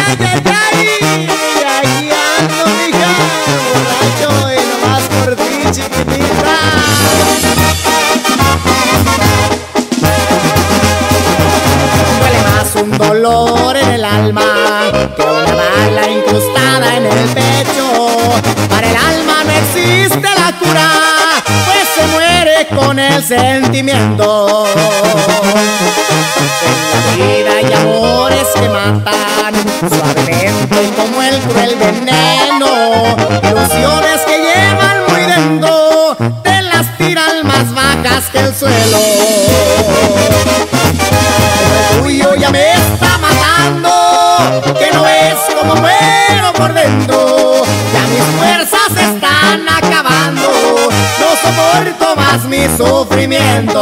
Y aquí ando, mija, borracho y nomás por ti, chiquitita. Duele más un dolor en el alma que una bala incrustada en el pecho. Para el alma no existe la cura, pues se muere con el sentimiento. En la vida hay amores que matan suavemente como el cruel veneno. Ilusiones que llevan muy dentro, te las tiran más bajas que el suelo. El tuyo ya me está matando, que no es como muero por dentro. Ya mis fuerzas se están acabando, no soporto más mis sufrimientos.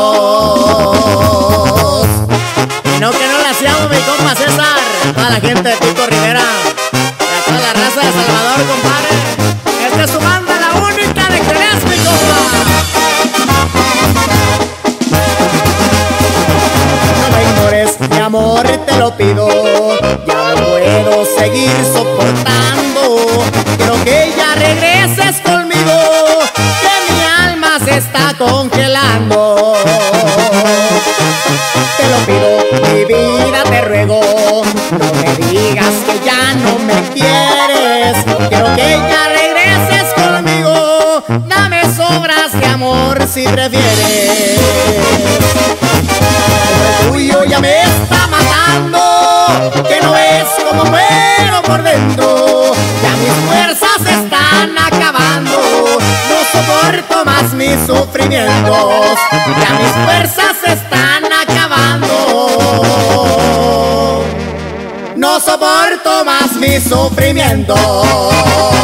Que no la hacíamos, mi compa César. Toda la gente de Pico Rivera, a toda la raza de Salvador, compadre. Esta es su banda, la única de Jerez, mi compa. No me ignores, mi amor, te lo pido. Ya no puedo seguir soportando. Quiero que ya regreses conmigo, que mi alma se está congelando. Te lo pido, mi vida, te ruego, no me digas que ya no me quieres. Quiero que ya regreses conmigo, dame sobras de amor si prefieres. El tuyo ya me está matando, que no es como muero por dentro. Ya mis fuerzas se están acabando, no soporto más mis sufrimientos. Ya mis fuerzas se están acabando, no soporto más mis sufrimientos.